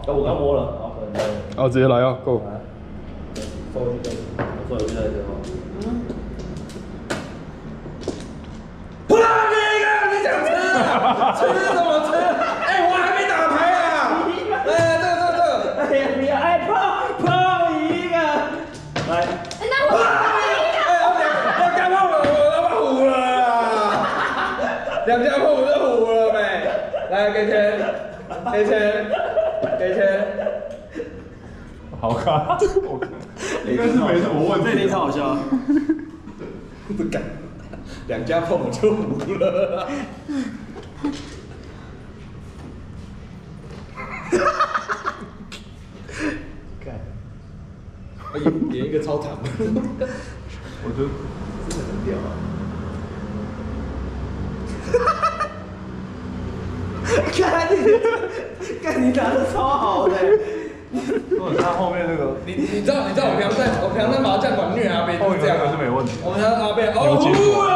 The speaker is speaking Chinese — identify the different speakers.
Speaker 1: 我刚摸了，好，
Speaker 2: 哦，直接来啊 ，Go。
Speaker 1: 我说有这个之后。不让你你想吃啊？吃什么吃？哎，我还没打牌啊！哎，这，哎呀，不要，哎，碰一个，来，
Speaker 3: 那我碰一个，
Speaker 1: 我刚碰了，我他妈糊了2家碰我就糊了呗。来，给钱。
Speaker 2: 好看，应该是没什么问题。
Speaker 1: 这题超好笑。不敢，2家碰我就糊了。看，演一个超长。我觉得真的很屌啊。看你打的超好的。
Speaker 2: 如果他后面那个，
Speaker 1: 你知道我平常在麻将馆虐阿贝，
Speaker 2: 后面
Speaker 1: 这样
Speaker 2: 那个是没问题。
Speaker 1: 我们家阿贝哦，糊了。